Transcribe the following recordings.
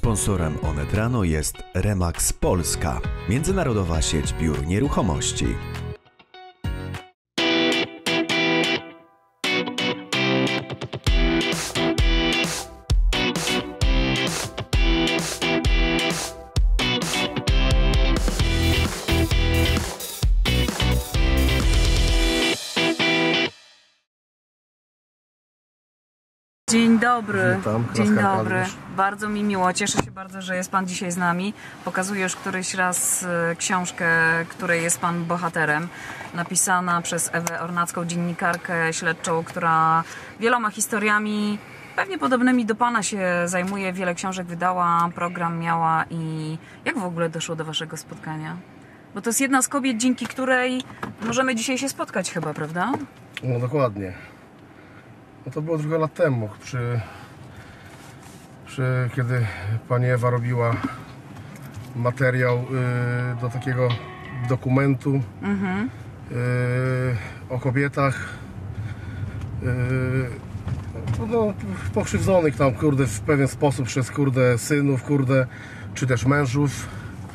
Sponsorem Onet Rano jest Remax Polska, międzynarodowa sieć biur nieruchomości. Dzień dobry. Witam. Dzień dobry. Bardzo mi miło. Cieszę się bardzo, że jest Pan dzisiaj z nami. Pokazuję już któryś raz książkę, której jest Pan bohaterem. Napisana przez Ewę Ornacką, dziennikarkę śledczą, która wieloma historiami pewnie podobnymi do Pana się zajmuje. Wiele książek wydała, program miała. I jak w ogóle doszło do Waszego spotkania? Bo to jest jedna z kobiet, dzięki której możemy dzisiaj się spotkać chyba, prawda? No dokładnie. No to było trochę lat temu, kiedy pani Ewa robiła materiał do takiego dokumentu o kobietach pokrzywdzonych tam, kurde, w pewien sposób przez, kurde, synów, kurde, czy też mężów,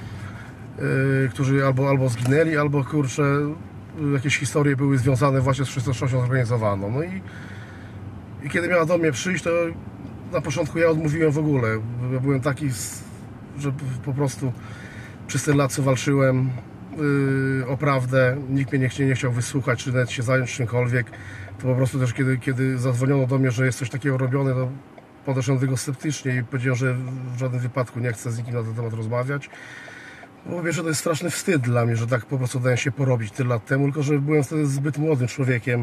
którzy albo zginęli, albo, kurczę, jakieś historie były związane właśnie z przestępczością zorganizowaną. No i kiedy miała do mnie przyjść, to na początku ja odmówiłem w ogóle. Ja byłem taki, że po prostu przez ten lat co walczyłem o prawdę, nikt mnie nie chciał wysłuchać, czy nawet się zająć czymkolwiek. To po prostu też kiedy zadzwoniono do mnie, że jest coś takiego robione, to podeszłem do tego sceptycznie i powiedziałem, że w żadnym wypadku nie chcę z nikim na ten temat rozmawiać. Bo wiem, że to jest straszny wstyd dla mnie, że tak po prostu dałem się porobić tyle lat temu, tylko że byłem wtedy zbyt młodym człowiekiem.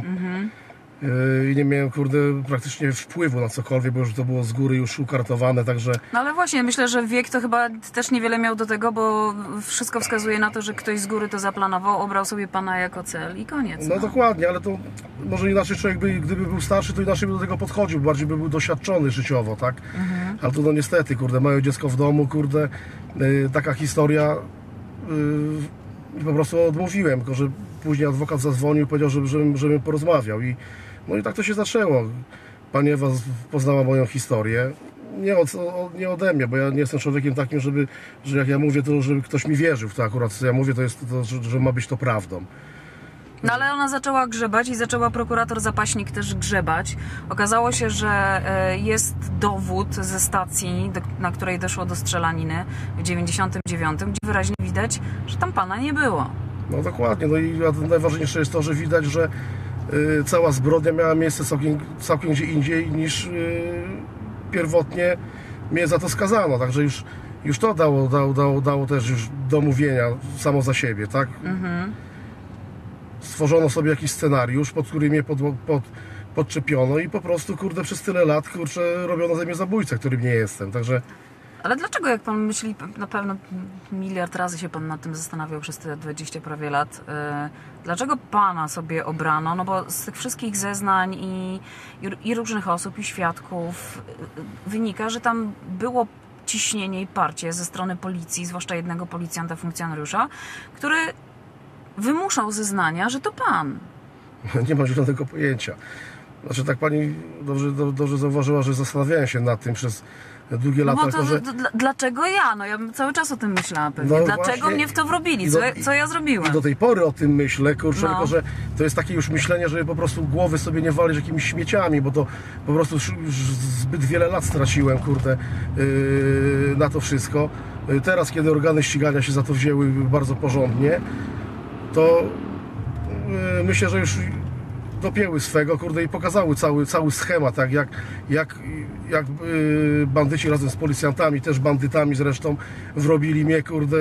I nie miałem, kurde, praktycznie wpływu na cokolwiek, bo już to było z góry już ukartowane, także... No ale właśnie, myślę, że wiek to chyba też niewiele miał do tego, bo wszystko wskazuje na to, że ktoś z góry to zaplanował, obrał sobie Pana jako cel i koniec. No dokładnie, ale to może inaczej człowiek gdyby był starszy, to inaczej by do tego podchodził, bardziej by był doświadczony życiowo, tak? Ale to no niestety, kurde, mają dziecko w domu, kurde, taka historia i po prostu odmówiłem, tylko że później adwokat zadzwonił i powiedział, żebym porozmawiał no i tak to się zaczęło. Pani Ewa poznała moją historię. Nie ode mnie, bo ja nie jestem człowiekiem takim, że jak ja mówię, to żeby ktoś mi wierzył w to akurat, co ja mówię, to jest to, że ma być to prawdą. No ale ona zaczęła grzebać i zaczęła prokurator Zapaśnik też grzebać. Okazało się, że jest dowód ze stacji, na której doszło do strzelaniny w 99, gdzie wyraźnie widać, że tam Pana nie było. No dokładnie, no i najważniejsze jest to, że widać, że cała zbrodnia miała miejsce całkiem gdzie indziej niż pierwotnie mnie za to skazano, także już to dało też już do mówienia samo za siebie, tak? Stworzono sobie jakiś scenariusz, pod który mnie podczepiono i po prostu, kurde, przez tyle lat, kurczę, robiono ze mnie zabójcę, którym nie jestem, także... Ale dlaczego, jak Pan myśli, na pewno miliard razy się Pan nad tym zastanawiał przez te 20 prawie lat, dlaczego Pana sobie obrano? No bo z tych wszystkich zeznań i różnych osób, i świadków wynika, że tam było ciśnienie i parcie ze strony policji, zwłaszcza jednego policjanta, funkcjonariusza, który wymuszał zeznania, że to Pan. Nie mam zielonego pojęcia. Znaczy, tak Pani dobrze zauważyła, że zastanawiałem się nad tym przez długie lata. No bo dlaczego ja? No ja bym cały czas o tym myślała pewnie. No dlaczego właśnie, mnie w to wrobili? Co ja zrobiłem? I do tej pory o tym myślę, kurczę, tylko że to jest takie już myślenie, żeby po prostu głowy sobie nie walić jakimiś śmieciami, bo to po prostu już zbyt wiele lat straciłem, kurde, na to wszystko. Teraz, kiedy organy ścigania się za to wzięły bardzo porządnie, to myślę, że już dopięły swego, kurde, i pokazały cały schemat, tak, jak bandyci razem z policjantami, też bandytami zresztą, wrobili mnie, kurde,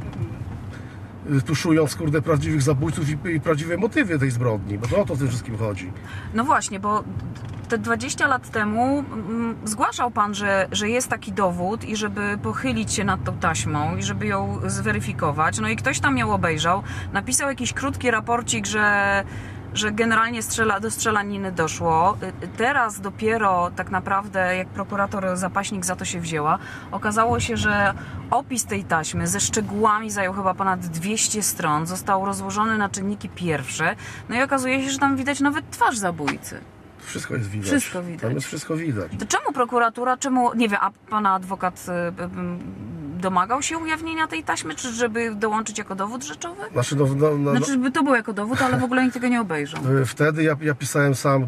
tuszując, kurde, prawdziwych zabójców i prawdziwe motywy tej zbrodni, bo to o to w tym wszystkim chodzi. No właśnie, bo te 20 lat temu zgłaszał Pan, że jest taki dowód i żeby pochylić się nad tą taśmą i żeby ją zweryfikować. No i ktoś tam ją obejrzał, napisał jakiś krótki raporcik, że generalnie do strzelaniny doszło. Teraz dopiero tak naprawdę, jak prokurator Zapaśnik za to się wzięła, okazało się, że opis tej taśmy ze szczegółami zajął chyba ponad 200 stron, został rozłożony na czynniki pierwsze, no i okazuje się, że tam widać nawet twarz zabójcy. Wszystko jest widać. Wszystko widać. Tam jest wszystko widać. To czemu prokuratura, nie wiem, a pana adwokat domagał się ujawnienia tej taśmy, czy żeby dołączyć jako dowód rzeczowy? Znaczy, Znaczy, żeby to było jako dowód, ale w ogóle nikt tego nie obejrzał. Wtedy ja pisałem sam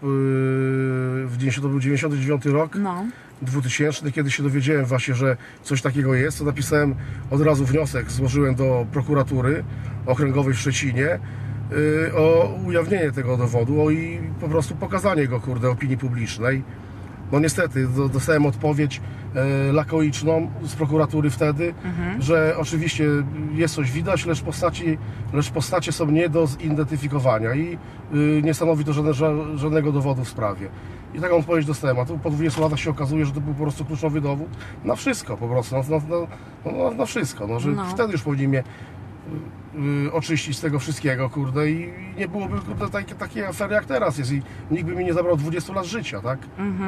to był 99 rok, No. 2000, kiedy się dowiedziałem właśnie, że coś takiego jest, to napisałem od razu wniosek, złożyłem do prokuratury okręgowej w Szczecinie o ujawnienie tego dowodu i po prostu pokazanie go, opinii publicznej. No niestety, dostałem odpowiedź lakoiczną z prokuratury wtedy, że oczywiście jest coś widać, lecz postacie są nie do zidentyfikowania i nie stanowi to żadnego dowodu w sprawie. I taką odpowiedź dostałem, a tu po 20 latach się okazuje, że to był po prostu kluczowy dowód na wszystko po prostu, na wszystko, no, że wtedy już powinni mnie oczyścić z tego wszystkiego, i nie byłoby, takiej afery jak teraz jest i nikt by mi nie zabrał 20 lat życia, tak?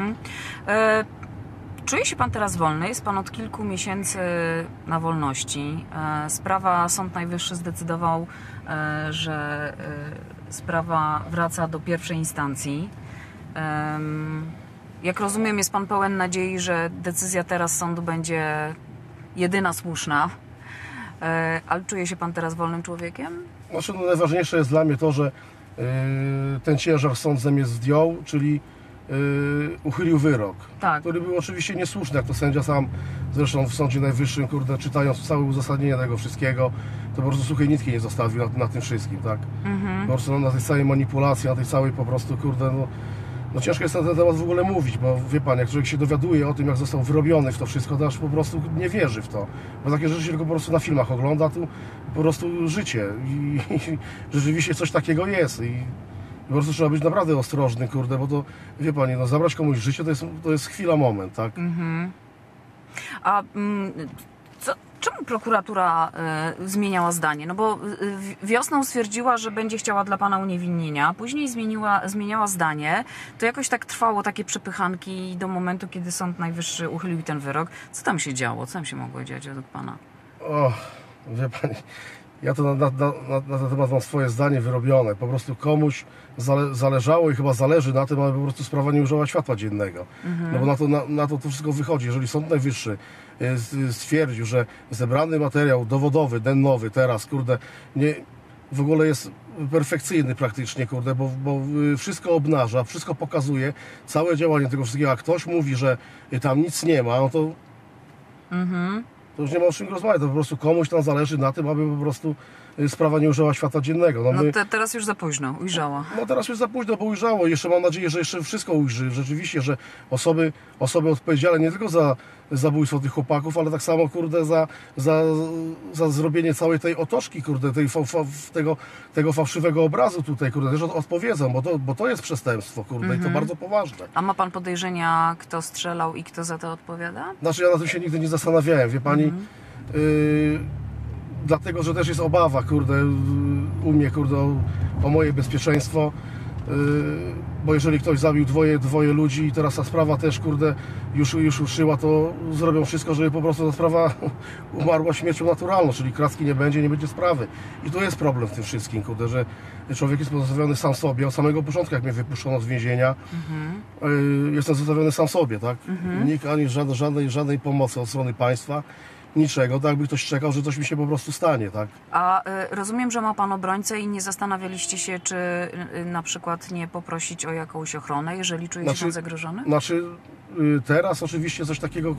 Czuje się pan teraz wolny? Jest pan od kilku miesięcy na wolności. Sąd Najwyższy zdecydował, że sprawa wraca do pierwszej instancji. Jak rozumiem, jest pan pełen nadziei, że decyzja teraz sądu będzie jedyna słuszna. Ale czuje się pan teraz wolnym człowiekiem? Znaczy, najważniejsze jest dla mnie to, że ten ciężar sąd ze mnie zdjął, czyli uchylił wyrok, który był oczywiście niesłuszny, jak to sędzia sam, zresztą w Sądzie Najwyższym, czytając całe uzasadnienie tego wszystkiego, to po prostu suchej nitki nie zostawił na tym wszystkim, tak? Po prostu na tej całej manipulacji, na tej całej po prostu, no ciężko jest na ten temat w ogóle mówić, bo wie pan, jak człowiek się dowiaduje o tym, jak został wyrobiony w to wszystko, to aż po prostu nie wierzy w to. Bo takie rzeczy się tylko po prostu na filmach ogląda, tu po prostu życie i rzeczywiście coś takiego jest i po prostu trzeba być naprawdę ostrożny, bo to, wie pani, no zabrać komuś życie to jest chwila, moment, tak? A czemu prokuratura zmieniała zdanie? No bo wiosną stwierdziła, że będzie chciała dla pana uniewinnienia, później zmieniała zdanie. To jakoś tak trwało, takie przepychanki do momentu, kiedy Sąd Najwyższy uchylił ten wyrok. Co tam się działo? Co tam się mogło dziać według pana? O, wie pani, ja to na ten temat mam swoje zdanie wyrobione. Po prostu komuś zależało i chyba zależy na tym, aby po prostu sprawa nie ujrzała światła dziennego. No bo na to wszystko wychodzi. Jeżeli Sąd Najwyższy stwierdził, że zebrany materiał dowodowy, nowy teraz, w ogóle jest perfekcyjny praktycznie, bo wszystko obnaża, wszystko pokazuje, całe działanie tego wszystkiego, a ktoś mówi, że tam nic nie ma, no to to już nie ma o czym rozmawiać, to po prostu komuś tam zależy na tym, aby po prostu sprawa nie ujrzała światła dziennego. Teraz już za późno, ujrzała. No teraz już za późno, bo ujrzało. Jeszcze mam nadzieję, że jeszcze wszystko ujrzy. Rzeczywiście, że osoby odpowiedzialne nie tylko za zabójstwo tych chłopaków, ale tak samo, za zrobienie całej tej otoczki, tego fałszywego obrazu tutaj, też odpowiedzą, bo to jest przestępstwo, i to bardzo poważne. A ma pan podejrzenia, kto strzelał i kto za to odpowiada? Znaczy, ja na tym się nigdy nie zastanawiałem, wie pani. Dlatego, że też jest obawa, u mnie, o moje bezpieczeństwo, bo jeżeli ktoś zabił dwoje ludzi i teraz ta sprawa też, już ruszyła, to zrobią wszystko, żeby po prostu ta sprawa umarła śmiercią naturalną, czyli kraski nie będzie sprawy. I to jest problem w tym wszystkim, że człowiek jest pozostawiony sam sobie, od samego początku, jak mnie wypuszczono z więzienia, jestem zostawiony sam sobie, tak? Nikt ani żadnej pomocy od strony państwa, niczego, tak jakby ktoś czekał, że coś mi się po prostu stanie, tak? A rozumiem, że ma pan obrońcę i nie zastanawialiście się, czy na przykład nie poprosić o jakąś ochronę, jeżeli czuje się pan zagrożony? Teraz oczywiście coś takiego,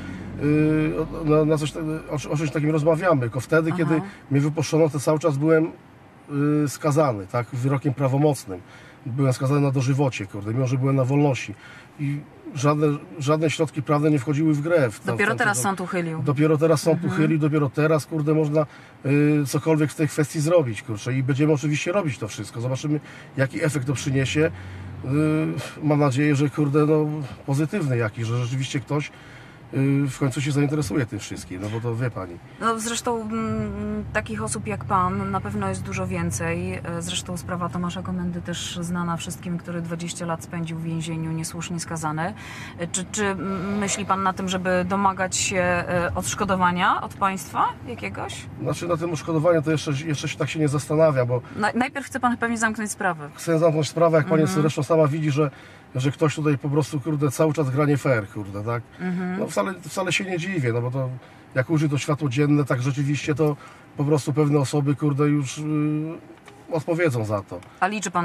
o czymś takim rozmawiamy, tylko wtedy, kiedy mnie wypuszczono, to cały czas byłem skazany, tak? Wyrokiem prawomocnym. Byłem skazany na dożywocie, mimo że byłem na wolności. I żadne środki prawne nie wchodziły w grę. Dopiero teraz sąd uchylił. Dopiero teraz sąd uchylił, dopiero teraz, można cokolwiek w tej kwestii zrobić, i będziemy oczywiście robić to wszystko. Zobaczymy, jaki efekt to przyniesie. Mam nadzieję, że pozytywny jakiś, że rzeczywiście ktoś w końcu się zainteresuje tym wszystkim, no bo to wie pani. No zresztą takich osób jak pan na pewno jest dużo więcej. Zresztą sprawa Tomasza Komendy też znana wszystkim, który 20 lat spędził w więzieniu niesłusznie skazany. Czy myśli pan na tym, żeby domagać się odszkodowania od państwa jakiegoś? Znaczy na tym odszkodowaniu to jeszcze się tak się nie zastanawia, bo Najpierw chce pan pewnie zamknąć sprawę. chcę zamknąć sprawę, jak pani zresztą sama widzi, że ktoś tutaj po prostu, kurde, cały czas gra nie fair, kurde, tak? No wcale się nie dziwię, no bo to jak ujrzy to światło dzienne, tak rzeczywiście to po prostu pewne osoby, kurde, już odpowiedzą za to. A liczy pan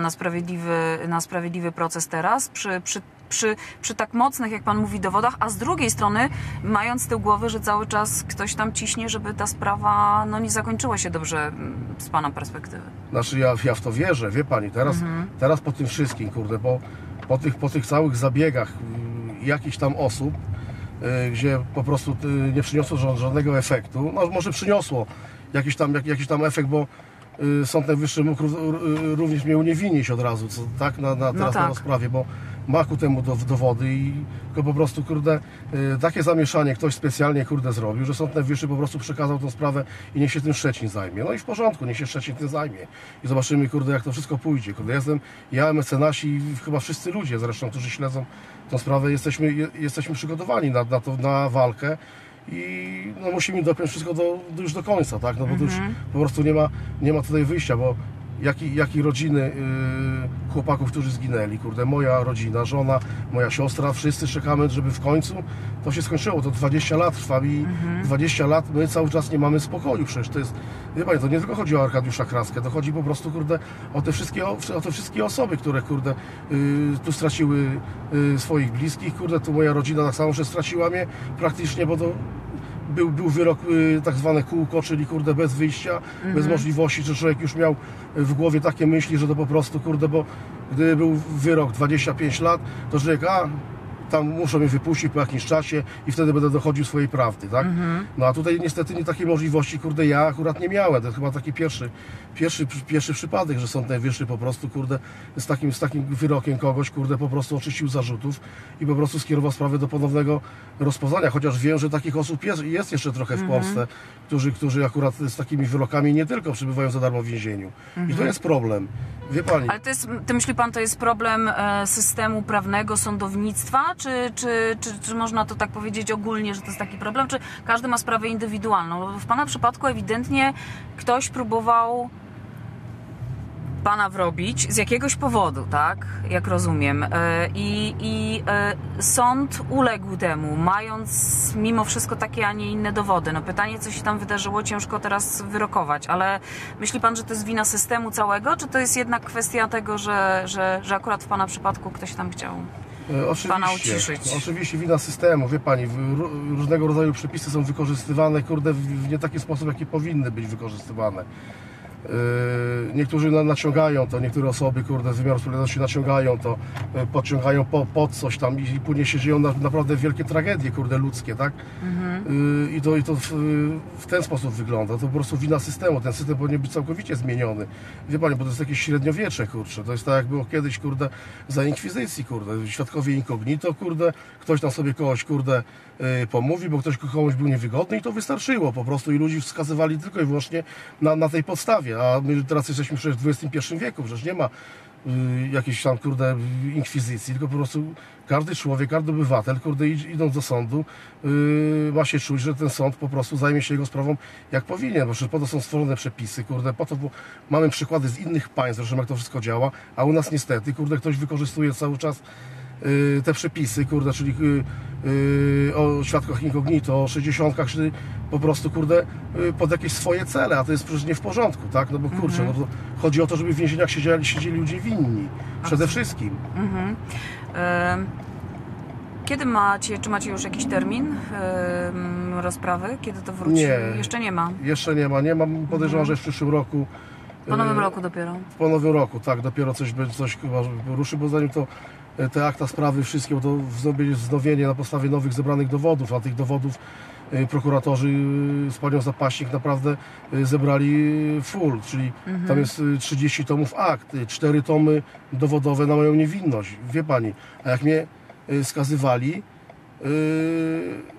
na sprawiedliwy proces teraz, przy tak mocnych, jak pan mówi, dowodach, a z drugiej strony mając z tyłu głowy, że cały czas ktoś tam ciśnie, żeby ta sprawa nie zakończyła się dobrze z pana perspektywy? Znaczy ja w to wierzę, wie pani, teraz po tym wszystkim, kurde, po tych całych zabiegach jakichś tam osób, gdzie po prostu nie przyniosło żadnego efektu, no może przyniosło jakiś tam efekt, bo Sąd Najwyższy mógł również mnie uniewinnić od razu, tak, na rozprawie, bo ma ku temu dowody i tylko po prostu, kurde, takie zamieszanie ktoś specjalnie, kurde, zrobił, że Sąd Najwyższy po prostu przekazał tą sprawę i niech się tym Szczecin zajmie. No i w porządku, niech się Szczecin tym zajmie. I zobaczymy, kurde, jak to wszystko pójdzie. Kurde, ja, mecenasi i chyba wszyscy ludzie zresztą, którzy śledzą tą sprawę, jesteśmy przygotowani na walkę. I no, musimy dopiąć wszystko już do końca, tak? No bo to już po prostu nie ma tutaj wyjścia, bo jak i rodziny chłopaków, którzy zginęli, kurde, moja rodzina, żona, moja siostra, wszyscy czekamy, żeby w końcu to się skończyło. To 20 lat trwa i 20 lat my cały czas nie mamy spokoju. Przecież to jest, wie pani, to nie tylko chodzi o Arkadiusza Kraskę, to chodzi po prostu, kurde, o te wszystkie osoby, które, kurde, tu straciły swoich bliskich, kurde, tu moja rodzina tak samo, że straciła mnie praktycznie, bo to był wyrok, tak zwane kółko, czyli, kurde, bez wyjścia, bez możliwości, że człowiek już miał w głowie takie myśli, że to po prostu, kurde, bo gdyby był wyrok 25 lat, to człowiek, tam muszą mnie wypuścić po jakimś czasie i wtedy będę dochodził swojej prawdy, tak? No a tutaj niestety nie takiej możliwości, kurde, ja akurat nie miałem. To jest chyba taki pierwszy przypadek, że Sąd Najwyższy po prostu, kurde, z takim wyrokiem kogoś, kurde, po prostu oczyścił zarzutów i po prostu skierował sprawę do ponownego rozpoznania, chociaż wiem, że takich osób jest jeszcze trochę w Polsce, którzy akurat z takimi wyrokami nie tylko przebywają za darmo w więzieniu. I to jest problem, wie pani. Ale myśli pan, to jest problem systemu prawnego, sądownictwa? Czy można to tak powiedzieć ogólnie, że to jest taki problem? Czy każdy ma sprawę indywidualną? W pana przypadku ewidentnie ktoś próbował pana wrobić z jakiegoś powodu, tak? Jak rozumiem. I sąd uległ temu, mając mimo wszystko takie, a nie inne dowody. No pytanie, co się tam wydarzyło, ciężko teraz wyrokować, ale myśli pan, że to jest wina systemu całego, czy to jest jednak kwestia tego, że akurat w pana przypadku ktoś tam chciał pana uciszyć? Oczywiście wina systemu, wie pani, różnego rodzaju przepisy są wykorzystywane, kurde, w nie taki sposób, jaki powinny być wykorzystywane. Niektórzy naciągają to, niektóre osoby, kurde, z wymiaru sprawiedliwości naciągają to, podciągają pod coś tam i później się dzieją naprawdę wielkie tragedie, kurde, ludzkie, tak? I to w ten sposób wygląda. To po prostu wina systemu. Ten system powinien być całkowicie zmieniony. Wie pani, bo to jest jakieś średniowiecze, kurczę. To jest tak, jak było kiedyś, kurde, za inkwizycji, kurde. Świadkowie incognito, kurde. Ktoś tam sobie kogoś, kurde, pomówi, bo ktoś komuś był niewygodny i to wystarczyło po prostu. I ludzi wskazywali tylko i wyłącznie na tej podstawie. A my teraz jesteśmy przecież w XXI wieku. Przecież nie ma jakiejś tam, kurde, inkwizycji, tylko po prostu każdy człowiek, każdy obywatel, kurde, idąc do sądu, ma się czuć, że ten sąd po prostu zajmie się jego sprawą jak powinien, bo przecież po to są stworzone przepisy, kurde, po to, bo mamy przykłady z innych państw, zresztą jak to wszystko działa, a u nas niestety, kurde, ktoś wykorzystuje cały czas te przepisy, kurde, czyli o świadkach incognito, o 60, czyli po prostu, kurde, pod jakieś swoje cele, a to jest przecież nie w porządku, tak? No bo kurczę, no to chodzi o to, żeby w więzieniach siedzieli ludzie winni, przede wszystkim. Kiedy czy macie już jakiś termin rozprawy? Kiedy to wróci? Nie. Jeszcze nie ma. Jeszcze nie ma. Podejrzewam, że w przyszłym roku. Po nowym roku dopiero. Po nowym roku, tak, dopiero coś chyba ruszy, bo zanim to te akta sprawy wszystkie, bo to wznowienie na podstawie nowych zebranych dowodów, a tych dowodów prokuratorzy z panią Zapaśnik naprawdę zebrali full, czyli tam jest 30 tomów akt, 4 tomy dowodowe na moją niewinność, wie pani, a jak mnie skazywali,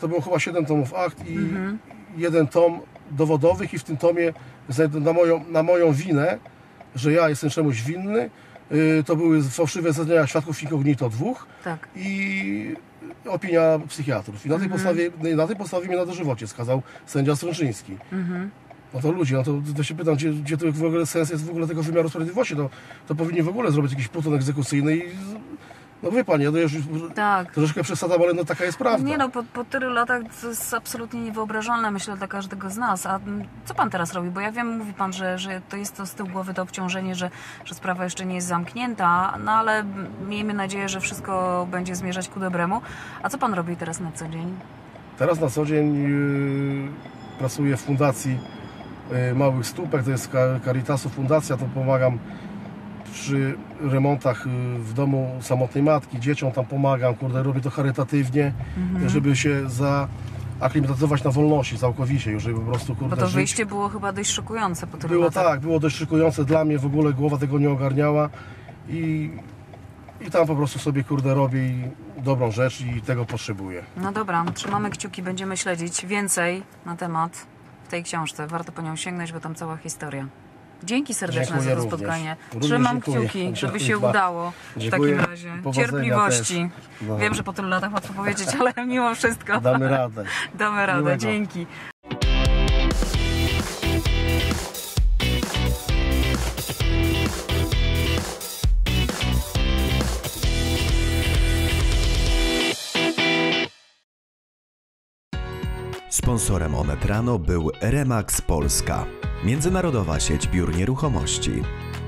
to było chyba 7 tomów akt i jeden tom dowodowych i w tym tomie na moją winę, że ja jestem czemuś winny, to były fałszywe zeznania świadków incognito 2 Tak. i opinia psychiatrów. I na tej podstawie mnie na dożywocie skazał sędzia Strączyński. No to ludzie, no to się pytam, gdzie to w ogóle sens jest w ogóle tego wymiaru sprawiedliwości, to powinni w ogóle zrobić jakiś pluton egzekucyjny i no wie pani, ja to już troszeczkę przesadzam, ale no taka jest prawda. Nie no, po tylu latach to jest absolutnie niewyobrażalne, myślę, dla każdego z nas. A co pan teraz robi? Bo ja wiem, mówi pan, że to jest to z tyłu głowy to obciążenie, że sprawa jeszcze nie jest zamknięta, no ale miejmy nadzieję, że wszystko będzie zmierzać ku dobremu. A co pan robi teraz na co dzień? Teraz na co dzień pracuję w fundacji Małych Stópek, to jest Caritasu Fundacja, to pomagam przy remontach w domu samotnej matki, dzieciom tam pomagam, kurde, robię to charytatywnie, żeby się zaaklimatyzować na wolności całkowicie, już żeby po prostu, kurde, bo to żyć. wyjście było chyba dość szokujące po tylu latach. Tak, było dość szokujące dla mnie, w ogóle głowa tego nie ogarniała i tam po prostu sobie, kurde, robię dobrą rzecz i tego potrzebuję. No dobra, trzymamy kciuki, będziemy śledzić więcej na temat w tej książce. Warto po nią sięgnąć, bo tam cała historia. Dzięki serdeczne za to spotkanie. Trzymam kciuki, żeby się udało w takim razie. Cierpliwości. No. Wiem, że po tylu latach łatwo powiedzieć, ale mimo wszystko. Damy radę. Damy radę, Miłego. dzięki. Sponsorem Onet Rano był Remax Polska, międzynarodowa sieć biur nieruchomości.